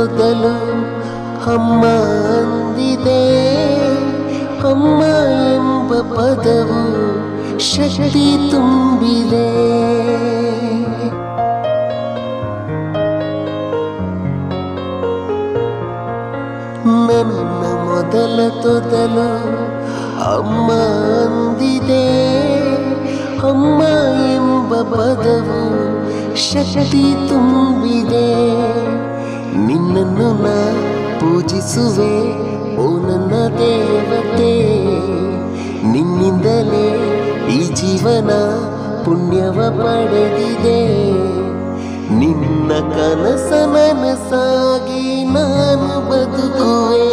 ತೊದಲು ಅಮ್ಮ ಅಂದಿದೆ. ಅಮ್ಮ ಎಂಬ ಪದವು ಶಕ್ತಿ ತುಂಬಿದೆ. ನನ್ನ ಮೊದಲ ತೊದಲು ಅಮ್ಮ ಅಂದಿದೆ. ಅಮ್ಮ ಎಂಬ ಪದವು ಶಕ್ತಿ ತುಂಬಿದೆ. ನಿನ್ನನ್ನು ನಾ ಪೂಜಿಸುವೆ ಓ ನನ್ನ ದೇವತೆ. ನಿನ್ನಿಂದಲೇ ಈ ಜೀವನ ಪುಣ್ಯವ ಪಡೆದಿದೆ. ನಿನ್ನ ಕನಸ ನನಸಾಗಿ ನಾನು ಬದುಕುವೆ.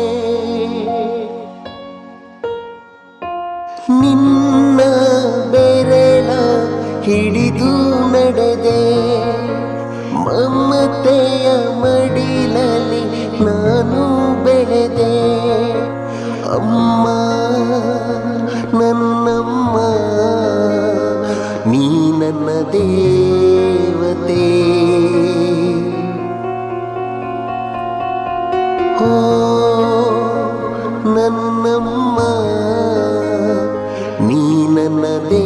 ನಿನ್ನ ಬೆರಳ ಹಿಡಿದು ನಡೆದೆ. ಮಮತೆಯ ಮಡಿಲಲ್ಲಿ ನಾನು ಬೆಳೆದೆ. ಅಮ್ಮ ನನ್ನಮ್ಮ ನೀ ನನ್ನ ದೇವತೆ. ಓ ನನ್ನಮ್ಮ ನೀ ನನ್ನ ದೇವತೆ.